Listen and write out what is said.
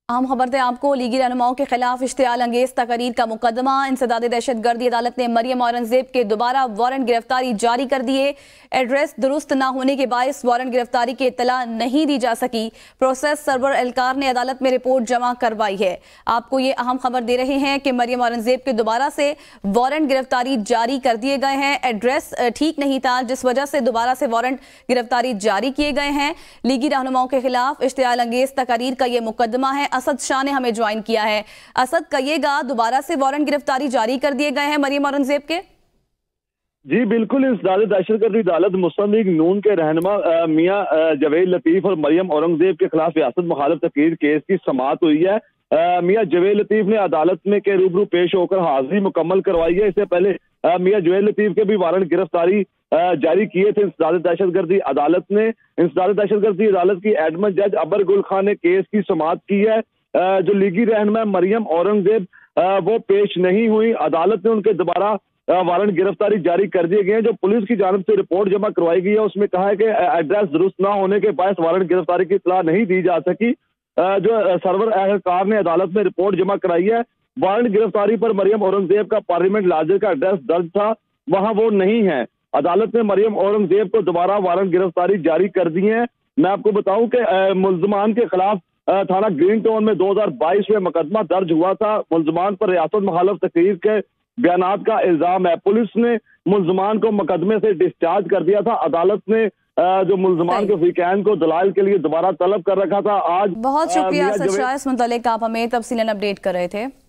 हम खबर दें आपको, लीगी रहनुमाओं के खिलाफ इश्तियाल अंगेज तकरीर का मुकदमा। इंसदाद दहशतगर्दी अदालत ने मरियम औरंगजेब के दोबारा वारंट गिरफ्तारी जारी कर दिए। एड्रेस दुरुस्त न होने के बायस वारंट गिरफ्तारी की इत्तला नहीं दी जा सकी। प्रोसेस सर्वर एहलकार ने अदालत में रिपोर्ट जमा करवाई है। आपको ये अहम खबर दे रहे हैं कि मरियम औरंगजेब के दोबारा से वारंट गिरफ्तारी जारी कर दिए गए हैं। एड्रेस ठीक नहीं था, जिस वजह से दोबारा से वारंट गिरफ्तारी जारी किए गए हैं। लीगी रहनुमाओं के खिलाफ इश्तियाल अंगेज तकरीर का यह मुकदमा है। असद शाह ने हमें ज्वाइन किया है। असद, कहिएगा, दोबारा से वारंट गिरफ्तारी जारी कर दिए गए हैं मरियम औरंगजेब के? जी बिल्कुल, इंसदाद दहशतगर्दी अदालत मुस्लिम लीग नून के रहनुमा मियां जवेद लतीफ और मरियम औरंगजेब के खिलाफ रियासत मुखालिफ तकरीर केस की समाअत हुई है। मियां जवेद लतीफ ने अदालत में के रूबरू पेश होकर हाजिरी मुकम्मल करवाई है। इससे पहले मियां जवेद लतीफ के भी वारंट गिरफ्तारी जारी किए थे इंसदाद दहशतगर्दी अदालत ने। इंसदाद दहशतगर्दी अदालत की एडमिन जज अबर गुल खान ने केस की समाअत की है। जो लीगी रहनुमा मरियम औरंगजेब वो पेश नहीं हुई। अदालत ने उनके दोबारा वारंट गिरफ्तारी जारी कर दिए गए हैं। जो पुलिस की जानब से रिपोर्ट जमा करवाई गई है उसमें कहा है कि एड्रेस दुरुस्त ना होने के बायस वारंट गिरफ्तारी की इत्तला नहीं दी जा सकी। जो सर्वर एहलकार ने अदालत में रिपोर्ट जमा कराई है, वारंट गिरफ्तारी पर मरियम औरंगजेब का पार्लियामेंट लाजिर का एड्रेस दर्ज था, वहां वो नहीं है। अदालत ने मरियम औरंगजेब को दोबारा वारंट गिरफ्तारी जारी कर दी है। मैं आपको बताऊं कि मुल्जमान के खिलाफ थाना ग्रीन टाउन में 2022 में मुकदमा दर्ज हुआ था। मुल्जमान पर रियासत मुखालिफ तकरीर के बयानात का इल्जाम है। पुलिस ने मुल्जमान को मुकदमे से डिस्चार्ज कर दिया था। अदालत ने जो मुल्जमान के वीकेंड को दलाल के लिए दोबारा तलब कर रखा था। आज बहुत शुक्रिया असद शाह, इस मुतालिक आप हमें तफसीलन अपडेट कर रहे थे।